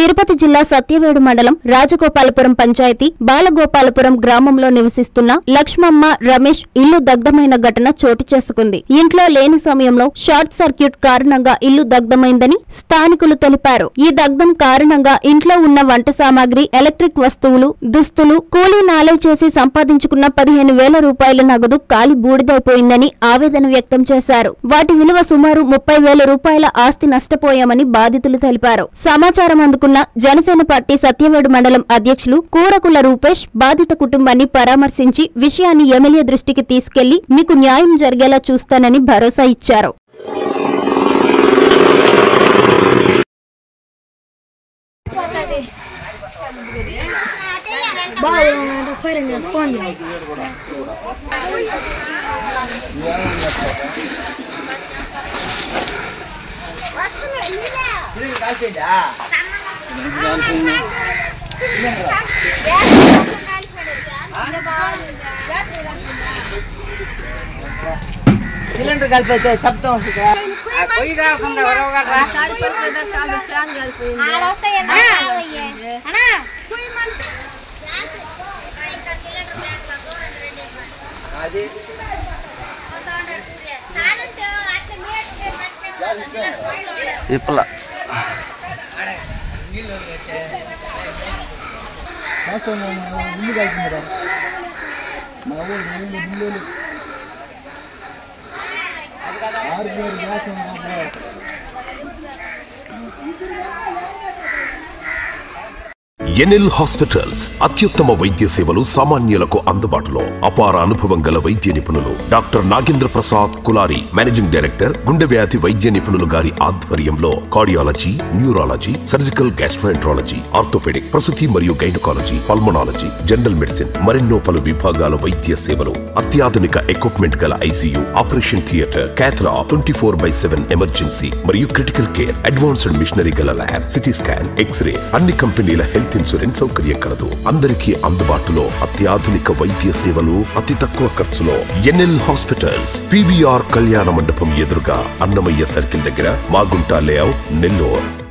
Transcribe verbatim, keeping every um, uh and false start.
తిరుపతి జిల్లా సత్యవేడు మండలం రాజగోపాలపురం పంచాయతీ బాలగోపాలపురం గ్రామంలో నివసిస్తున్న లక్ష్మమ్మ రమేష్ ఇల్లు దగ్ధమైన ఘటన చోటు చేసుకుంది. ఇంట్లో లేని సమయంలో షార్ట్ సర్క్యూట్ కారణంగా ఇల్లు దగ్ధమైందని స్థానికులు తెలిపారు. ఈ దగ్ధం కారణంగా ఇంట్లో ఉన్న వంట సామాగ్రి, ఎలక్ట్రిక్ వస్తువులు, దుస్తులు, కూలీ నాలే చేసి సంపాదించుకున్న పదిహేను వేల రూపాయల నగదు కాలి బూడిదైపోయిందని ఆవేదన వ్యక్తం చేశారు. వాటి విలువ సుమారు ముప్పై వేల రూపాయల ఆస్తి నష్టపోయామని బాధితులు తెలిపారు. సమాచారం అందుకున్న జనసేన పార్టీ సత్యవేడు మండలం అధ్యక్షులు కూరకుల రూపేష్ బాధిత కుటుంబాన్ని పరామర్శించి విషయాన్ని ఎమ్మెల్యే దృష్టికి తీసుకెళ్లి మీకు న్యాయం జరిగేలా చూస్తానని భరోసా ఇచ్చారు. సిలిండర్ కలిపితే శబ్దం ఇప్పల ముందు కలిసిందిరా మా ఊరు ముందు ఆరు వేలు గ్యాస్ ఎన్ఎల్ హాస్పిటల్స్ అత్యుత్తమ వైద్య సేవలు సామాన్యులకు అందుబాటులో. అపార అనుభవం గల వైద్య నిపుణులు doctor Nagendra Prasad Kulari, managing director, గుండె వ్యాధి వైద్య నిపుణులు గారి ఆధ్వర్యంలో cardiology, neurology, surgical gastroenterology, orthopaedic, ప్రసూతి మరియు గైనకాలజీ, పల్మనాలజీ, జనరల్ మెడిసిన్ మరెన్నో పలు విభాగాల వైద్య సేవలు, అత్యాధునిక ఎక్విప్మెంట్ గల ICU, operation theatre, cath lab, twenty four by seven emergency మరియు క్రిటికల్ కేర్, అడ్వాన్స్డ్ మిషనరీ గల ల్యాబ్, సిటీ స్కాన్, ఎక్స్రే, అన్ని కంపెనీల హెల్త్ ఇన్సూరెన్స్ సౌకర్యం కలదు. అందరికీ అందుబాటులో అత్యాధునిక వైద్య సేవలు అతి తక్కువ ఖర్చులో. ఎన్ఎల్ హాస్పిటల్స్, పీవీఆర్ కళ్యాణ మండపం ఎదురుగా, అన్నమయ్య సర్కిల్ దగ్గర, మాగుంట లేఅవుట్, నెల్లూరు.